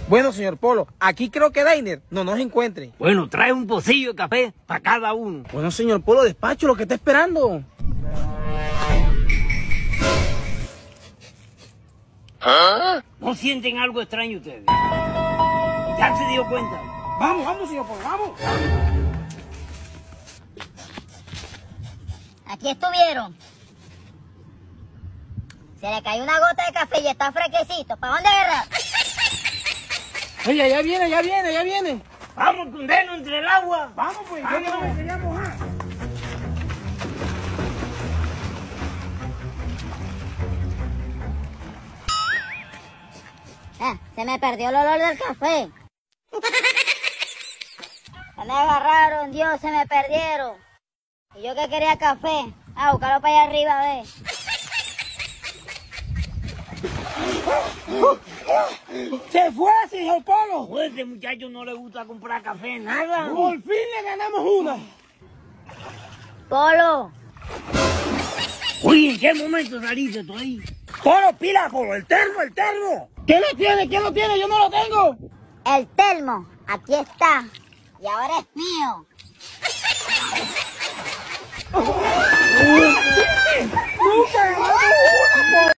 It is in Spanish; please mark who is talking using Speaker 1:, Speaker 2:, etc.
Speaker 1: Bueno, señor Polo, aquí creo que Dainer no nos encuentre.
Speaker 2: Bueno, trae un pocillo de café para cada uno.
Speaker 1: Bueno, señor Polo, despacho lo que está esperando.
Speaker 2: ¿Ah? ¿No sienten algo extraño ustedes? ¿Ya se dio cuenta?
Speaker 1: Vamos, señor Polo, vamos.
Speaker 3: Aquí estuvieron. Se le cayó una gota de café y está fresquecito. ¿Para dónde agarrar?
Speaker 1: Oye, ya viene.
Speaker 2: Vamos, Cundeno, entre el agua.
Speaker 1: Vamos, pues, yo no me quería mojar.
Speaker 3: Se me perdió el olor del café. Se me agarraron, Dios, se me perdieron. Y yo que quería café. Buscarlo para allá arriba, ve.
Speaker 1: Se fue, señor Polo.
Speaker 2: Pues este muchacho no le gusta comprar café, nada.
Speaker 1: Por fin le ganamos una.
Speaker 3: Polo.
Speaker 2: Oye, ¿en qué momento saliste tú ahí?
Speaker 1: Polo, pila, Polo, el termo. ¿Quién lo tiene? Yo no lo tengo.
Speaker 3: El termo, aquí está. Y ahora es mío.